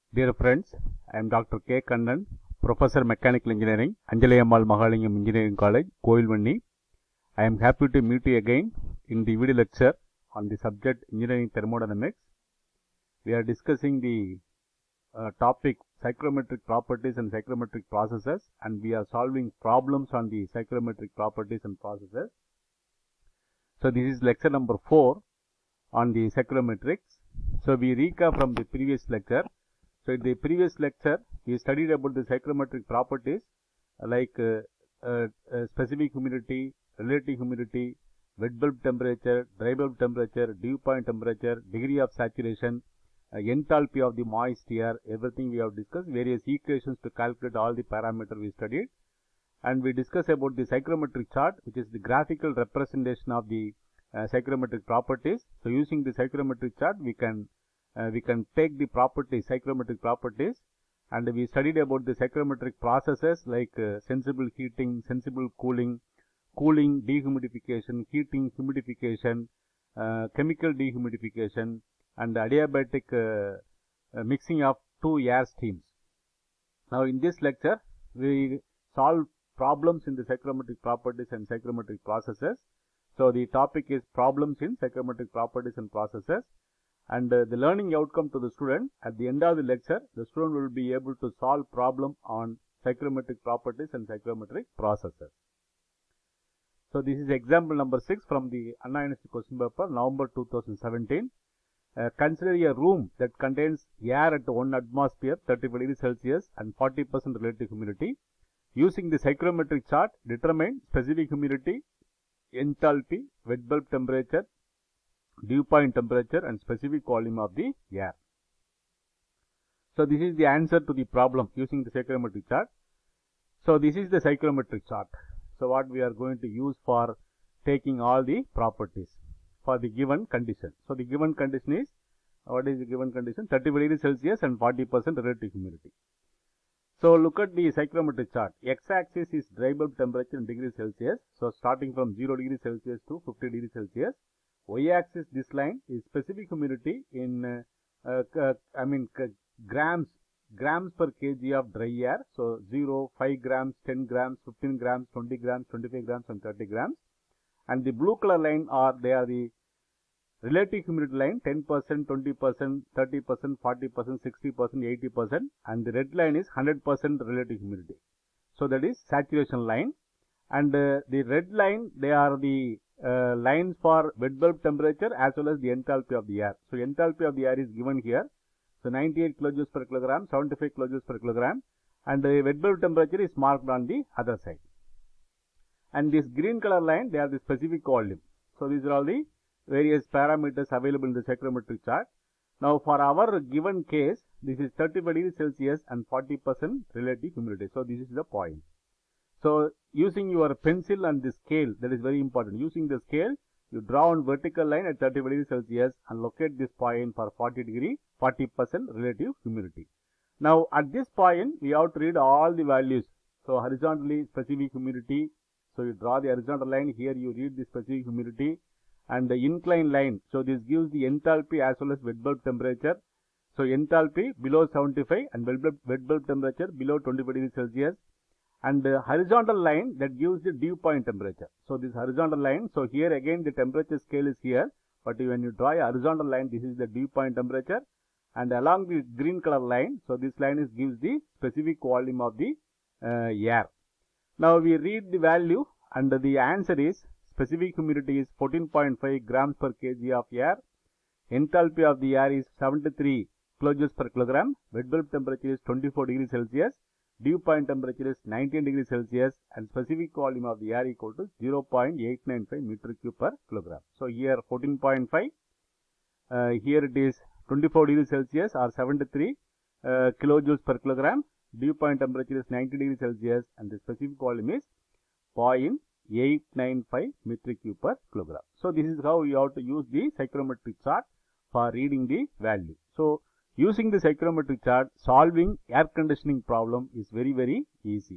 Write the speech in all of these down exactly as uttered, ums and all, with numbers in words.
Dear friends, I am Doctor K. Kannan, Professor Mechanical Engineering, Anjalayammal Mahalingam Engineering College, Koilvanni. I am happy to meet you again in the video lecture on the subject Engineering Thermodynamics. We are discussing the uh, topic psychrometric properties and psychrometric processes, and we are solving problems on the psychrometric properties and processes. So this is lecture number four on the psychrometrics. So we recap from the previous lecture. So in the previous lecture, we studied about the psychrometric properties like uh, uh, uh, specific humidity, relative humidity, wet bulb temperature, dry bulb temperature, dew point temperature, degree of saturation, uh, enthalpy of the moist air, everything we have discussed, various equations to calculate all the parameters we studied. And we discussed about the psychrometric chart, which is the graphical representation of the uh, psychrometric properties. So using the psychrometric chart, we can Uh, we can take the properties, psychrometric properties, and we studied about the psychrometric processes like uh, sensible heating, sensible cooling, cooling, dehumidification, heating, humidification, uh, chemical dehumidification, and adiabatic uh, uh, mixing of two air streams. Now in this lecture, we solve problems in the psychrometric properties and psychrometric processes. So the topic is problems in psychrometric properties and processes. And uh, the learning outcome to the student, at the end of the lecture, the student will be able to solve problem on psychrometric properties and psychrometric processes. So this is example number six from the Anna University question paper, November two thousand seventeen. Uh, consider a room that contains air at one atmosphere, thirty-five degrees Celsius and forty percent relative humidity. Using the psychrometric chart, determine specific humidity, enthalpy, wet bulb temperature, dew point temperature and specific volume of the air. So this is the answer to the problem using the psychrometric chart. So this is the psychrometric chart. So what we are going to use for taking all the properties for the given condition. So the given condition is, what is the given condition? thirty-five degrees Celsius and forty percent relative humidity. So look at the psychrometric chart. X-axis is dry bulb temperature in degrees Celsius. So starting from zero degrees Celsius to fifty degrees Celsius. Y-axis, this line is specific humidity in uh, uh, I mean grams grams per kg of dry air. So zero, five grams, ten grams, fifteen grams, twenty grams, twenty-five grams and thirty grams. And the blue color line are they are the relative humidity line, ten percent, twenty percent, thirty percent, forty percent, sixty percent, eighty percent, and the red line is one hundred percent relative humidity. So that is saturation line. And uh, the red line, they are the Uh, lines for wet bulb temperature as well as the enthalpy of the air. So enthalpy of the air is given here. So ninety-eight kilojoules per kilogram, seventy-five kilojoules per kilogram, and the wet bulb temperature is marked on the other side. And this green color line, they are the specific volume. So these are all the various parameters available in the psychrometric chart. Now for our given case, this is thirty-five degrees Celsius and forty percent relative humidity. So this is the point. So using your pencil and the scale, that is very important. Using the scale, you draw one vertical line at thirty-five degrees Celsius and locate this point for forty degree, forty percent relative humidity. Now at this point, we have to read all the values. So horizontally specific humidity. So you draw the horizontal line. Here you read the specific humidity and the inclined line. So this gives the enthalpy as well as wet bulb temperature. So enthalpy below seventy-five and wet bulb, wet bulb temperature below twenty-five degrees Celsius. And the horizontal line that gives the dew point temperature. So this horizontal line, so here again the temperature scale is here, but when you draw a horizontal line, this is the dew point temperature, and along the green color line, so this line is gives the specific volume of the uh, air. Now we read the value, and the answer is specific humidity is fourteen point five grams per kg of air, enthalpy of the air is seventy-three kilojoules per kilogram, wet bulb temperature is twenty-four degrees Celsius, dew point temperature is nineteen degrees Celsius, and specific volume of the air equal to zero point eight nine five meter cube per kilogram. So here fourteen point five, uh, here it is twenty-four degrees Celsius or seventy-three uh, kilojoules per kilogram, dew point temperature is ninety degrees Celsius, and the specific volume is zero point eight nine five meter cube per kilogram. So this is how you have to use the psychrometric chart for reading the value. So using the psychrometric chart, solving air conditioning problem is very very easy.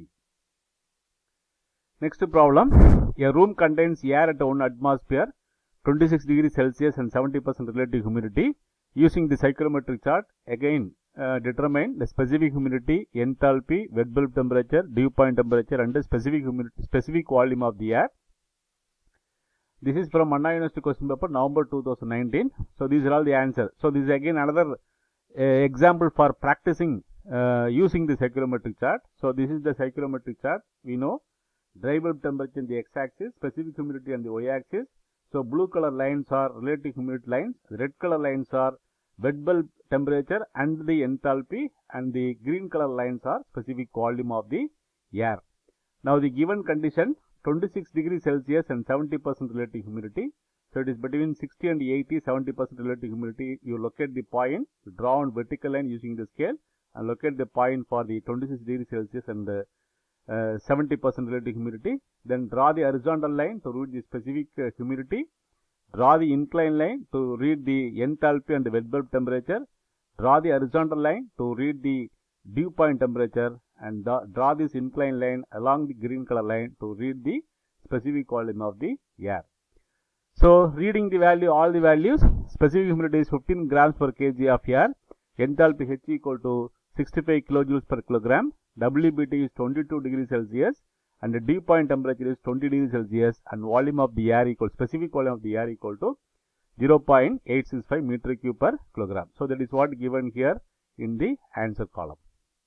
Next problem, a room contains air at one atmosphere, twenty-six degrees Celsius and seventy percent relative humidity. Using the psychrometric chart, again uh, determine the specific humidity, enthalpy, wet bulb temperature, dew point temperature and the specific humidity, specific volume of the air. This is from Anna University question paper, November two thousand nineteen. So these are all the answers. So this is again another uh, example for practicing uh, using the cyclometric chart. So this is the cyclometric chart. We know dry bulb temperature in the x-axis, specific humidity on the y-axis. So blue color lines are relative humidity lines, red color lines are wet bulb temperature and the enthalpy, and the green color lines are specific volume of the air. Now the given condition, twenty-six degrees Celsius and seventy percent relative humidity. So it is between sixty and eighty, seventy percent relative humidity. You locate the point, draw on vertical line using the scale and locate the point for the twenty-six degrees Celsius and the uh, seventy percent relative humidity. Then draw the horizontal line to read the specific uh, humidity. Draw the inclined line to read the enthalpy and the wet bulb temperature. Draw the horizontal line to read the dew point temperature, and draw this inclined line along the green color line to read the specific volume of the air. So reading the value, all the values, specific humidity is fifteen grams per kg of air, enthalpy H equal to sixty-five kilojoules per kilogram, W B T is twenty-two degrees Celsius, and the dew point temperature is twenty degrees Celsius, and volume of the air equal, specific volume of the air equal to zero point eight six five meter cube per kilogram. So that is what given here in the answer column.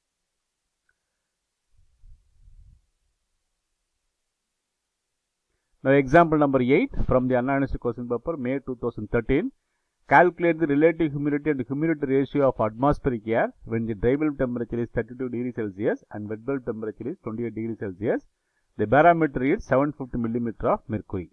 Now example number eight from the Anna University question paper, May two thousand thirteen. Calculate the relative humidity and humidity ratio of atmospheric air when the dry bulb temperature is thirty-two degrees Celsius and wet bulb temperature is twenty-eight degrees Celsius. The barometer is seven hundred fifty millimeter of mercury.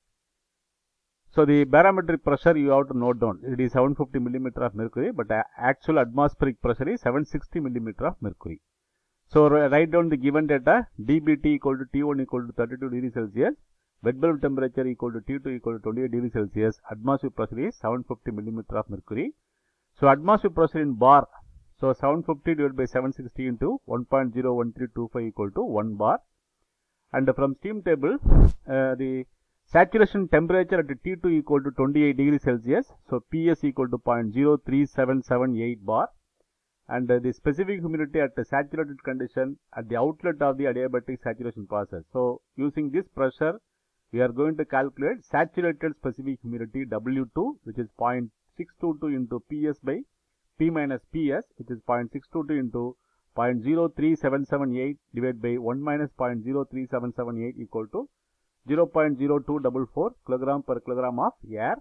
So the barometric pressure you have to note down. It is seven hundred fifty millimeter of mercury, but actual atmospheric pressure is seven hundred sixty millimeter of mercury. So write down the given data. D B T equal to T one equal to thirty-two degrees Celsius. Wet bulb temperature equal to T two equal to twenty-eight degrees Celsius. Atmospheric pressure is seven hundred fifty millimeter of mercury. So atmospheric pressure in bar. So seven hundred fifty divided by seven hundred sixty into one point zero one three two five equal to one bar. And from steam table, uh, the saturation temperature at T two equal to twenty-eight degrees Celsius. So P S equal to zero point zero three seven seven eight bar. And uh, the specific humidity at the saturated condition at the outlet of the adiabatic saturation process. So using this pressure, we are going to calculate saturated specific humidity W two, which is zero point six two two into P S by P minus P S, which is zero point six two two into zero point zero three seven seven eight divided by one minus zero point zero three seven seven eight equal to zero point zero two four four kilogram per kilogram of air.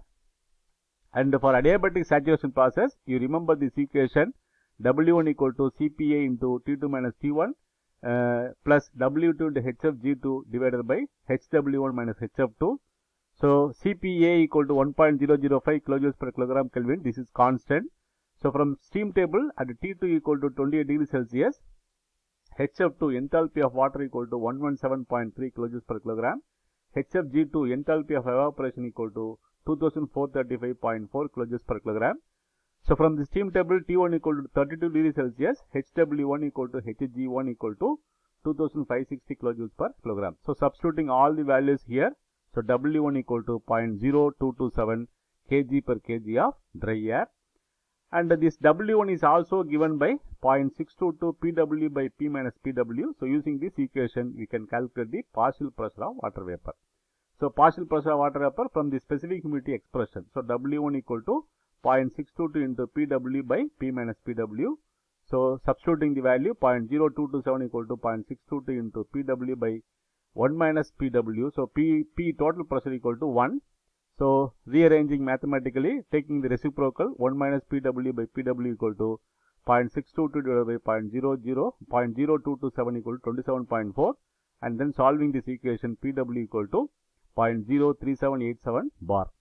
And for adiabatic saturation process, you remember this equation, W one equal to C P A into T two minus T one uh, plus W two into H F G two divided by H W one minus H F two. So C P A equal to one point zero zero five kilojoules per kilogram Kelvin. This is constant. So from steam table at T two equal to twenty-eight degrees Celsius, H F two enthalpy of water equal to one hundred seventeen point three kilojoules per kilogram. H F G two enthalpy of evaporation equal to two thousand four hundred thirty-five point four kilojoules per kilogram. So from the steam table, T one equal to thirty-two degrees Celsius, H W one equal to H G one equal to two thousand five hundred sixty kilojoules per kilogram. So substituting all the values here, so W one equal to zero point zero two two seven kg per kg of dry air. And this W one is also given by zero point six two two P W by P minus P W. So using this equation, we can calculate the partial pressure of water vapor. So partial pressure of water vapor from the specific humidity expression. So W one equal to zero point six two two into P W by P minus P W. So substituting the value zero point zero two two seven equal to zero point six two two into P W by one minus P W. So P, P total pressure equal to one. So rearranging mathematically, taking the reciprocal, one minus P W by P W equal to zero point six two two divided by zero point zero zero, zero point zero two two seven equal to twenty-seven point four, and then solving this equation, P W equal to zero point zero three seven eight seven bar.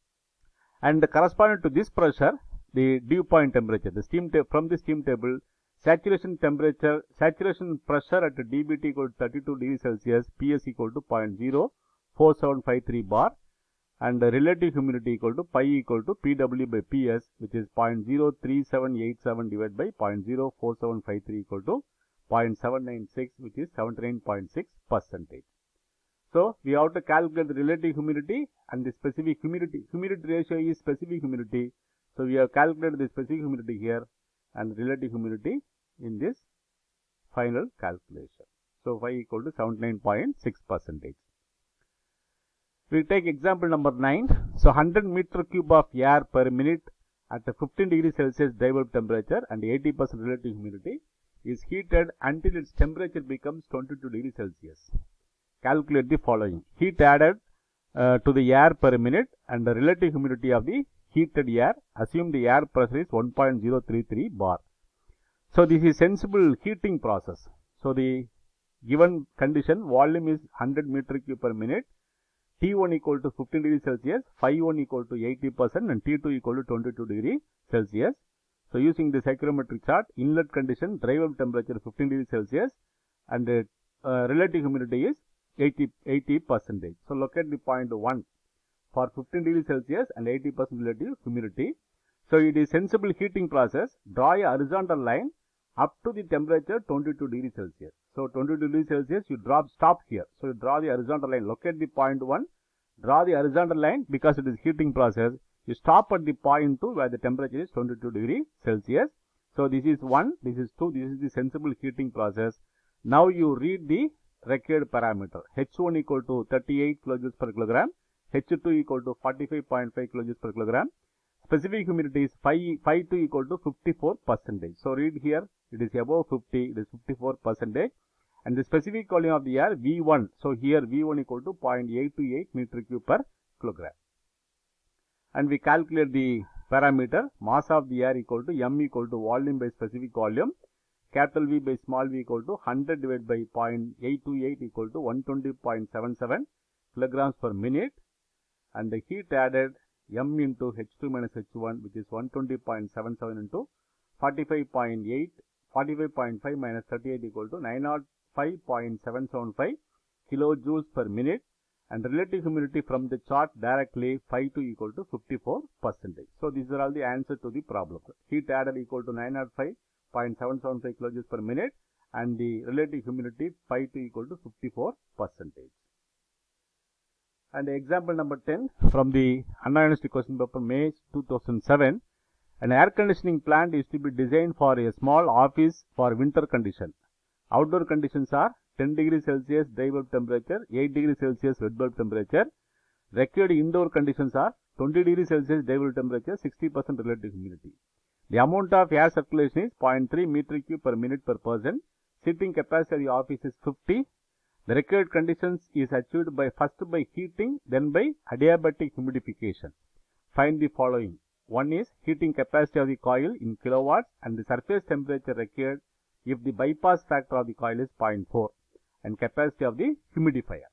And corresponding to this pressure, the dew point temperature, the steam from the steam table, saturation temperature, saturation pressure at D B T equal to thirty-two degrees Celsius, P S equal to zero point zero four seven five three bar, and the relative humidity equal to pi equal to P W by P S, which is zero point zero three seven eight seven divided by zero point zero four seven five three equal to zero point seven nine six, which is seventy-nine point six percentage. So we have to calculate the relative humidity and the specific humidity. Humidity ratio is specific humidity. So we have calculated the specific humidity here. and relative humidity in this final calculation. So phi equal to seventy-nine point six percentage. We take example number nine. So one hundred meter cube of air per minute at a fifteen degree Celsius dry bulb temperature and eighty percent relative humidity is heated until its temperature becomes twenty-two degree Celsius. Calculate the following: heat added uh, to the air per minute and the relative humidity of the heated air. Assume the air pressure is one point zero three three bar. So this is sensible heating process. So the given condition, volume is one hundred meter cube per minute, T one equal to fifteen degree Celsius, phi one equal to eighty percent and T two equal to twenty-two degree Celsius. So using the psychrometric chart, inlet condition, dry bulb temperature fifteen degree Celsius and the uh, relative humidity is eighty percent. So locate the point one for fifteen degree Celsius and eighty percent relative humidity. So it is sensible heating process. Draw a horizontal line up to the temperature twenty-two degree Celsius. So twenty-two degree Celsius, you drop, stop here. So you draw the horizontal line, locate the point one, draw the horizontal line because it is heating process. You stop at the point two where the temperature is twenty-two degree Celsius. So this is one, this is two, this is the sensible heating process. Now you read the required parameter. H one equal to thirty-eight kilojoules per kilogram, H two equal to forty-five point five kilojoules per kilogram. Specific humidity is phi two equal to fifty-four percent. So read here, it is above fifty, it is fifty-four percent. And the specific volume of the air V one. So here V one equal to zero point eight two eight meter cube per kilogram. And we calculate the parameter, mass of the air equal to M equal to volume by specific volume. Capital V by small v equal to one hundred divided by zero point eight two eight equal to one hundred twenty point seven seven kilograms per minute. And the heat added M into H two minus H one, which is one hundred twenty point seven seven into forty-five point eight, forty-five point five minus thirty-eight equal to nine hundred five point seven seven five kilojoules per minute. And relative humidity from the chart directly phi two equal to fifty-four percent. So these are all the answer to the problem. Heat added equal to nine hundred five point seven seven five kilojoules per minute and the relative humidity phi two equal to fifty-four percent. And example number ten from the Anna University question paper May two thousand seven. An air conditioning plant is to be designed for a small office for winter condition. Outdoor conditions are ten degrees Celsius dry bulb temperature, eight degrees Celsius wet bulb temperature. Required indoor conditions are twenty degrees Celsius dry bulb temperature, sixty percent relative humidity. The amount of air circulation is zero point three meter cube per minute per person. Seating capacity of the office is fifty. The required conditions is achieved by first by heating, then by adiabatic humidification. Find the following. One is heating capacity of the coil in kilowatts and the surface temperature required if the bypass factor of the coil is zero point four and capacity of the humidifier.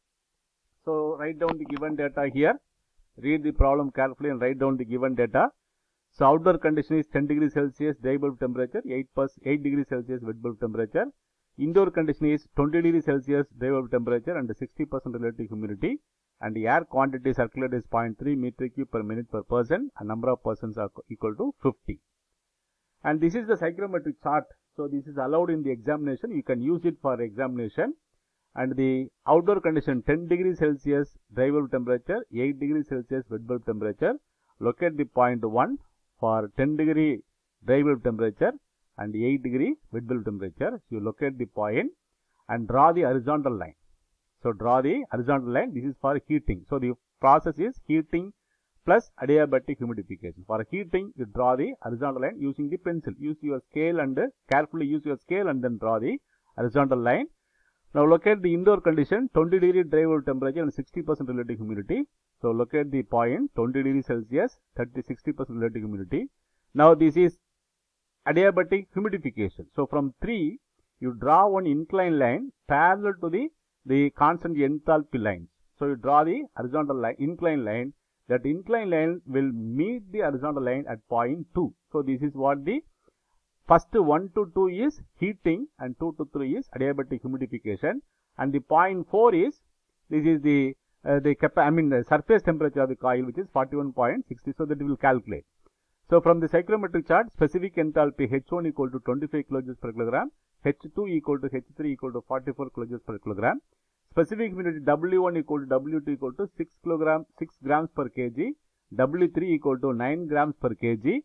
So write down the given data here. Read the problem carefully and write down the given data. So outdoor condition is ten degrees Celsius dry bulb temperature, eight degrees Celsius wet bulb temperature. Indoor condition is twenty degrees Celsius dry bulb temperature and sixty percent relative humidity. And the air quantity circulated is zero point three meter cube per minute per person and number of persons are equal to fifty. And this is the psychrometric chart. So this is allowed in the examination. You can use it for examination. And the outdoor condition ten degrees Celsius dry bulb temperature, eight degrees Celsius wet bulb temperature. Locate the point one for ten degree dry bulb temperature and eight degree wet bulb temperature. So you locate the point and draw the horizontal line. So draw the horizontal line. This is for heating. So the process is heating plus adiabatic humidification. For heating, you draw the horizontal line using the pencil. Use your scale and carefully use your scale and then draw the horizontal line. Now locate the indoor condition, twenty degree dry bulb temperature and sixty percent relative humidity. So locate the point twenty degrees Celsius, thirty, sixty percent relative humidity. Now this is adiabatic humidification. So from three, you draw one inclined line parallel to the, the constant enthalpy lines. So you draw the horizontal line, inclined line. That inclined line will meet the horizontal line at point two. So this is what the first one to two is heating and two to three is adiabatic humidification. And the point four is, this is the, uh, the capa I mean the surface temperature of the coil, which is forty-one point six zero. So that we will calculate. So from the psychrometric chart, specific enthalpy H one equal to twenty-five kilojoules per kilogram, H two equal to H three equal to forty-four kilojoules per kilogram. Specific humidity W one equal to W two equal to six kilogram, six grams per kg, W three equal to nine grams per kg,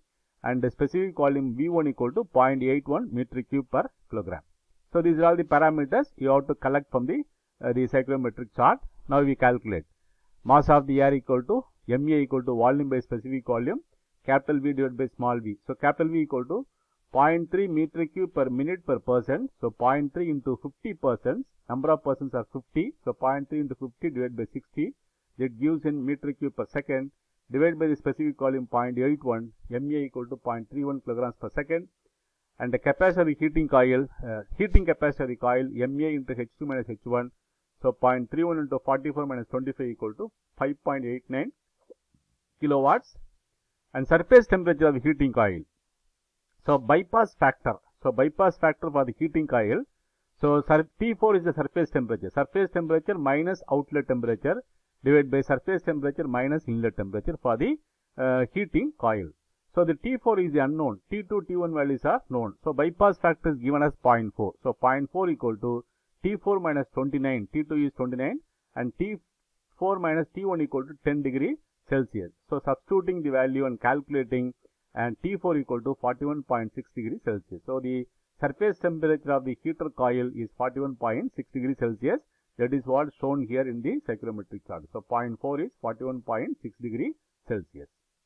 and the specific volume V one equal to zero point eight one meter cube per kilogram. So these are all the parameters you have to collect from the, uh, the cyclometric chart. Now we calculate. Mass of the air equal to M A equal to volume by specific volume, capital V divided by small v. So capital V equal to zero point three meter cube per minute per person. So zero point three into fifty persons. Number of persons are fifty. So zero point three into fifty divided by sixty. That gives in meter cube per second. Divided by the specific volume zero point eight one. M A equal to zero point three one kilograms per second. And the capacity of the heating coil, uh, heating capacity of the coil M A into H two minus H one. So zero point three one into forty-four minus twenty-five equal to five point eight nine kilowatts. And surface temperature of the heating coil. So bypass factor. So bypass factor for the heating coil. So T four is the surface temperature. Surface temperature minus outlet temperature divided by surface temperature minus inlet temperature for the uh, heating coil. So the T four is the unknown. T two, T one values are known. So bypass factor is given as zero point four. So zero point four equal to T four minus twenty-nine. T two is twenty-nine and T four minus T one equal to ten degree Celsius. So substituting the value and calculating, and T four equal to forty-one point six degree Celsius. So the surface temperature of the heater coil is forty-one point six degree Celsius. That is what shown here in the cyclometric chart. So zero point four is forty-one point six degree Celsius.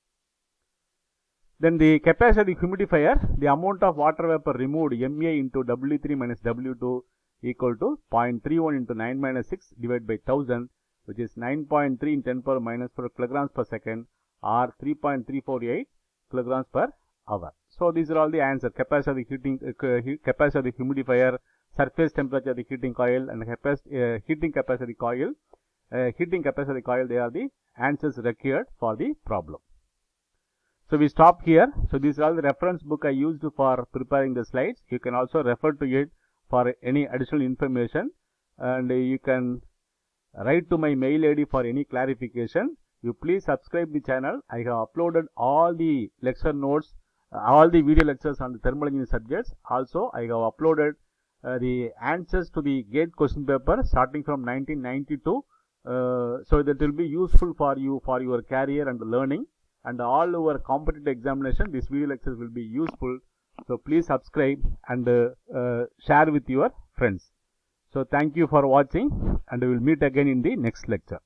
Then the capacity of the humidifier, the amount of water vapor removed M A into W three minus W two equal to zero point three one into nine minus six divided by one thousand, which is nine point three in ten power minus four kilograms per second, or three point three four eight kilograms per hour. So these are all the answers. Capacity of the heating, uh, capacity of the humidifier, surface temperature of the heating coil, and capacity, uh, heating capacity of the coil, uh, heating capacity of the coil. They are the answers required for the problem. So we stop here. So these are all the reference book I used for preparing the slides. You can also refer to it for any additional information, and you can write to my mail I D for any clarification. You please subscribe the channel. I have uploaded all the lecture notes, uh, all the video lectures on the thermal engineering subjects. Also, I have uploaded uh, the answers to the GATE question paper starting from nineteen ninety-two. Uh, so that will be useful for you for your career and learning. And all over competitive examination, these video lectures will be useful. So please subscribe and uh, uh, share with your friends. So thank you for watching, and we will meet again in the next lecture.